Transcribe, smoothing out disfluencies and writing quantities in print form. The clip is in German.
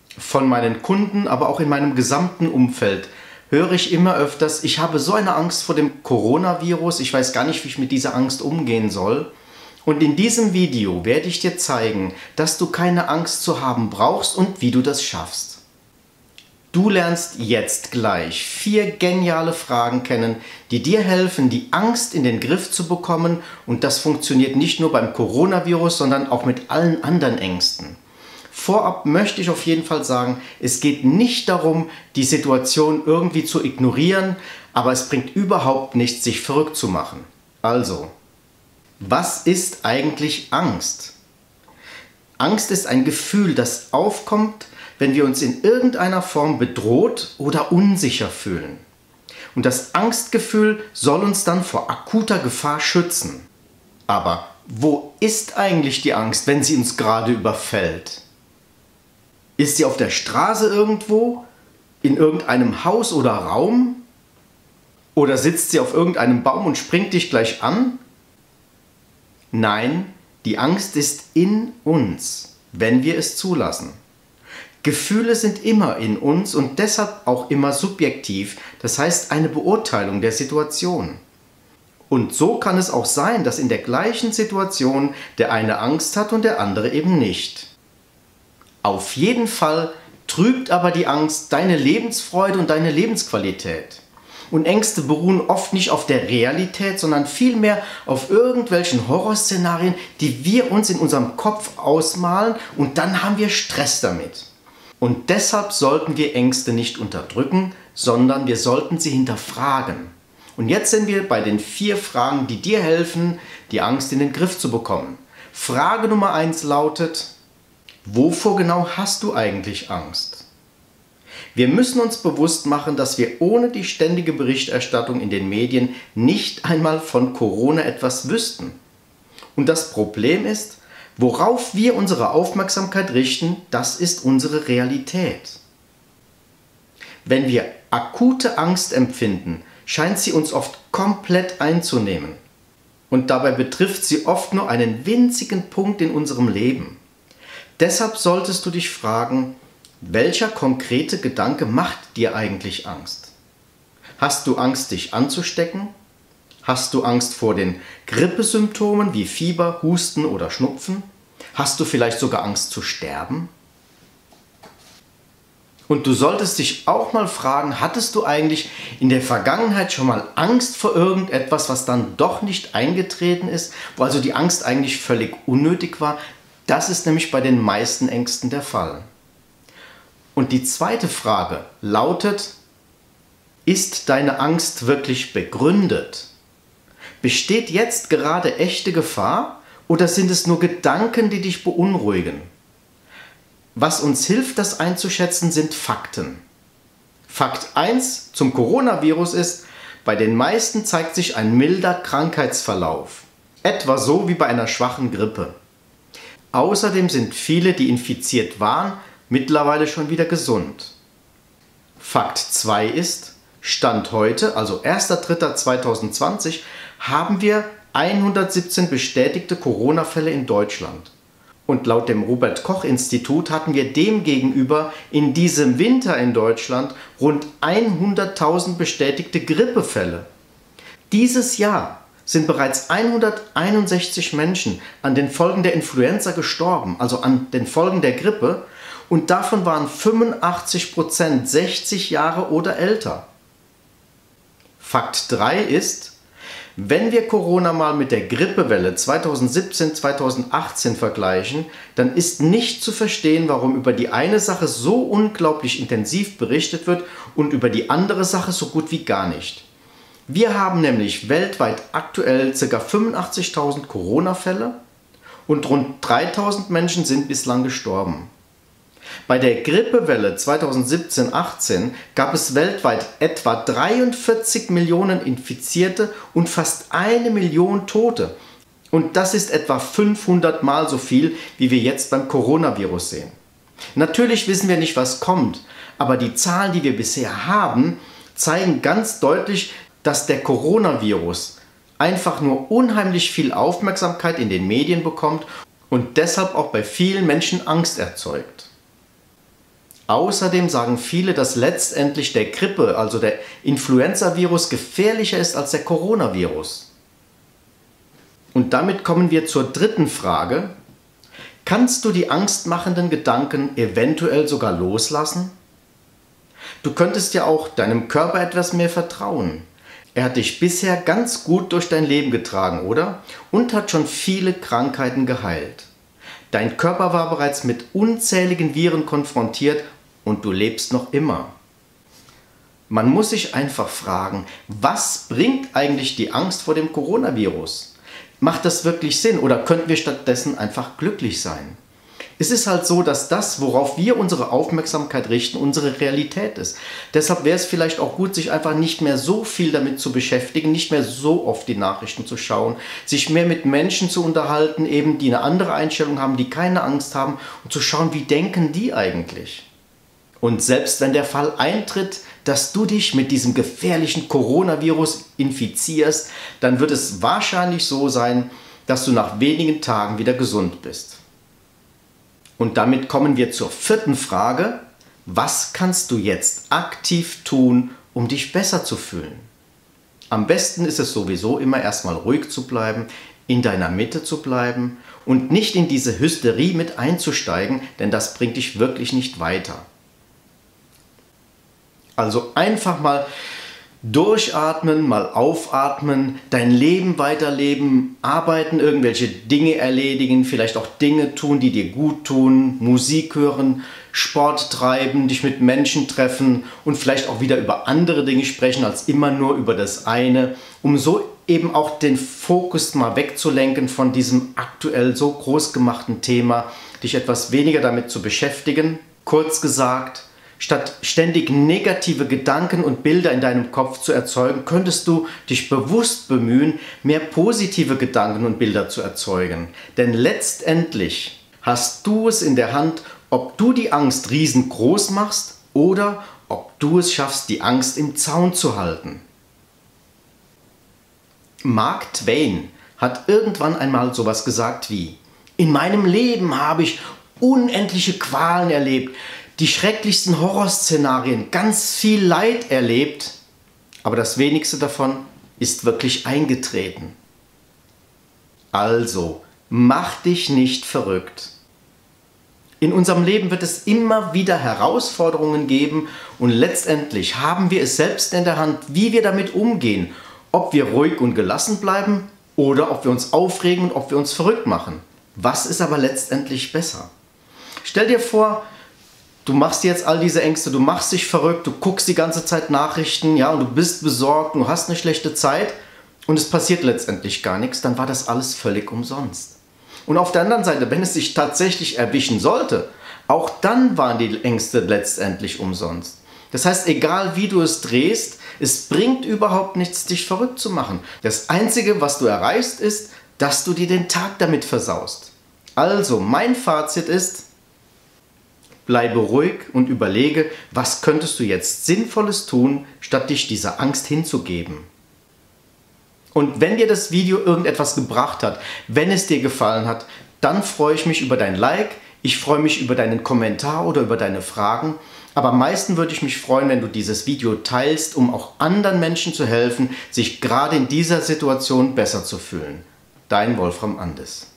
Von meinen Kunden, aber auch in meinem gesamten Umfeld höre ich immer öfters, ich habe so eine Angst vor dem Coronavirus, ich weiß gar nicht, wie ich mit dieser Angst umgehen soll. Und in diesem Video werde ich dir zeigen, dass du keine Angst zu haben brauchst und wie du das schaffst. Du lernst jetzt gleich 4 geniale Fragen kennen, die dir helfen, die Angst in den Griff zu bekommen, und das funktioniert nicht nur beim Coronavirus, sondern auch mit allen anderen Ängsten. Vorab möchte ich auf jeden Fall sagen, es geht nicht darum, die Situation irgendwie zu ignorieren, aber es bringt überhaupt nichts, sich verrückt zu machen. Also, was ist eigentlich Angst? Angst ist ein Gefühl, das aufkommt, wenn wir uns in irgendeiner Form bedroht oder unsicher fühlen. Und das Angstgefühl soll uns dann vor akuter Gefahr schützen. Aber wo ist eigentlich die Angst, wenn sie uns gerade überfällt? Ist sie auf der Straße irgendwo? In irgendeinem Haus oder Raum? Oder sitzt sie auf irgendeinem Baum und springt dich gleich an? Nein, die Angst ist in uns, wenn wir es zulassen. Gefühle sind immer in uns und deshalb auch immer subjektiv, das heißt eine Beurteilung der Situation. Und so kann es auch sein, dass in der gleichen Situation der eine Angst hat und der andere eben nicht. Auf jeden Fall trübt aber die Angst deine Lebensfreude und deine Lebensqualität. Und Ängste beruhen oft nicht auf der Realität, sondern vielmehr auf irgendwelchen Horrorszenarien, die wir uns in unserem Kopf ausmalen, und dann haben wir Stress damit. Und deshalb sollten wir Ängste nicht unterdrücken, sondern wir sollten sie hinterfragen. Und jetzt sind wir bei den 4 Fragen, die dir helfen, die Angst in den Griff zu bekommen. Frage Nummer 1 lautet: Wovor genau hast du eigentlich Angst? Wir müssen uns bewusst machen, dass wir ohne die ständige Berichterstattung in den Medien nicht einmal von Corona etwas wüssten. Und das Problem ist, worauf wir unsere Aufmerksamkeit richten, das ist unsere Realität. Wenn wir akute Angst empfinden, scheint sie uns oft komplett einzunehmen. Und dabei betrifft sie oft nur einen winzigen Punkt in unserem Leben. Deshalb solltest du dich fragen, welcher konkrete Gedanke macht dir eigentlich Angst? Hast du Angst, dich anzustecken? Hast du Angst vor den Grippesymptomen wie Fieber, Husten oder Schnupfen? Hast du vielleicht sogar Angst zu sterben? Und du solltest dich auch mal fragen, hattest du eigentlich in der Vergangenheit schon mal Angst vor irgendetwas, was dann doch nicht eingetreten ist, wo also die Angst eigentlich völlig unnötig war? Das ist nämlich bei den meisten Ängsten der Fall. Und die zweite Frage lautet: Ist deine Angst wirklich begründet? Besteht jetzt gerade echte Gefahr oder sind es nur Gedanken, die dich beunruhigen? Was uns hilft, das einzuschätzen, sind Fakten. Fakt 1 zum Coronavirus ist: Bei den meisten zeigt sich ein milder Krankheitsverlauf. Etwa so wie bei einer schwachen Grippe. Außerdem sind viele, die infiziert waren, mittlerweile schon wieder gesund. Fakt 2 ist: Stand heute, also 1.3.2020, haben wir 117 bestätigte Corona-Fälle in Deutschland. Und laut dem Robert-Koch-Institut hatten wir demgegenüber in diesem Winter in Deutschland rund 100.000 bestätigte Grippefälle. Dieses Jahr sind bereits 161 Menschen an den Folgen der Influenza gestorben, also an den Folgen der Grippe, und davon waren 85% 60 Jahre oder älter. Fakt 3 ist: Wenn wir Corona mal mit der Grippewelle 2017-2018 vergleichen, dann ist nicht zu verstehen, warum über die eine Sache so unglaublich intensiv berichtet wird und über die andere Sache so gut wie gar nicht. Wir haben nämlich weltweit aktuell ca. 85.000 Corona-Fälle und rund 3.000 Menschen sind bislang gestorben. Bei der Grippewelle 2017-18 gab es weltweit etwa 43 Millionen Infizierte und fast 1 Million Tote. Und das ist etwa 500 Mal so viel, wie wir jetzt beim Coronavirus sehen. Natürlich wissen wir nicht, was kommt, aber die Zahlen, die wir bisher haben, zeigen ganz deutlich, dass der Coronavirus einfach nur unheimlich viel Aufmerksamkeit in den Medien bekommt und deshalb auch bei vielen Menschen Angst erzeugt. Außerdem sagen viele, dass letztendlich der Grippe, also der Influenza-Virus, gefährlicher ist als der Coronavirus. Und damit kommen wir zur dritten Frage. Kannst du die angstmachenden Gedanken eventuell sogar loslassen? Du könntest ja auch deinem Körper etwas mehr vertrauen. Er hat dich bisher ganz gut durch dein Leben getragen, oder? Und hat schon viele Krankheiten geheilt. Dein Körper war bereits mit unzähligen Viren konfrontiert und du lebst noch immer. Man muss sich einfach fragen, was bringt eigentlich die Angst vor dem Coronavirus? Macht das wirklich Sinn oder könnten wir stattdessen einfach glücklich sein? Es ist halt so, dass das, worauf wir unsere Aufmerksamkeit richten, unsere Realität ist. Deshalb wäre es vielleicht auch gut, sich einfach nicht mehr so viel damit zu beschäftigen, nicht mehr so oft die Nachrichten zu schauen, sich mehr mit Menschen zu unterhalten, eben die eine andere Einstellung haben, die keine Angst haben und zu schauen, wie denken die eigentlich? Und selbst wenn der Fall eintritt, dass du dich mit diesem gefährlichen Coronavirus infizierst, dann wird es wahrscheinlich so sein, dass du nach wenigen Tagen wieder gesund bist. Und damit kommen wir zur vierten Frage. Was kannst du jetzt aktiv tun, um dich besser zu fühlen? Am besten ist es sowieso immer erstmal ruhig zu bleiben, in deiner Mitte zu bleiben und nicht in diese Hysterie mit einzusteigen, denn das bringt dich wirklich nicht weiter. Also einfach mal durchatmen, mal aufatmen, dein Leben weiterleben, arbeiten, irgendwelche Dinge erledigen, vielleicht auch Dinge tun, die dir gut tun, Musik hören, Sport treiben, dich mit Menschen treffen und vielleicht auch wieder über andere Dinge sprechen als immer nur über das eine, um so eben auch den Fokus mal wegzulenken von diesem aktuell so groß gemachten Thema, dich etwas weniger damit zu beschäftigen. Kurz gesagt, statt ständig negative Gedanken und Bilder in deinem Kopf zu erzeugen, könntest du dich bewusst bemühen, mehr positive Gedanken und Bilder zu erzeugen. Denn letztendlich hast du es in der Hand, ob du die Angst riesengroß machst oder ob du es schaffst, die Angst im Zaun zu halten. Mark Twain hat irgendwann einmal sowas gesagt wie: In meinem Leben habe ich unendliche Qualen erlebt, die schrecklichsten Horrorszenarien, ganz viel Leid erlebt, aber das wenigste davon ist wirklich eingetreten. Also, mach dich nicht verrückt. In unserem Leben wird es immer wieder Herausforderungen geben und letztendlich haben wir es selbst in der Hand, wie wir damit umgehen, ob wir ruhig und gelassen bleiben oder ob wir uns aufregen und ob wir uns verrückt machen. Was ist aber letztendlich besser? Stell dir vor, du machst jetzt all diese Ängste, du machst dich verrückt, du guckst die ganze Zeit Nachrichten, ja, und du bist besorgt, du hast eine schlechte Zeit und es passiert letztendlich gar nichts, dann war das alles völlig umsonst. Und auf der anderen Seite, wenn es dich tatsächlich erwischen sollte, auch dann waren die Ängste letztendlich umsonst. Das heißt, egal wie du es drehst, es bringt überhaupt nichts, dich verrückt zu machen. Das Einzige, was du erreichst, ist, dass du dir den Tag damit versaust. Also, mein Fazit ist: Bleibe ruhig und überlege, was könntest du jetzt Sinnvolles tun, statt dich dieser Angst hinzugeben. Und wenn dir das Video irgendetwas gebracht hat, wenn es dir gefallen hat, dann freue ich mich über dein Like, ich freue mich über deinen Kommentar oder über deine Fragen. Aber am meisten würde ich mich freuen, wenn du dieses Video teilst, um auch anderen Menschen zu helfen, sich gerade in dieser Situation besser zu fühlen. Dein Wolfram Andes.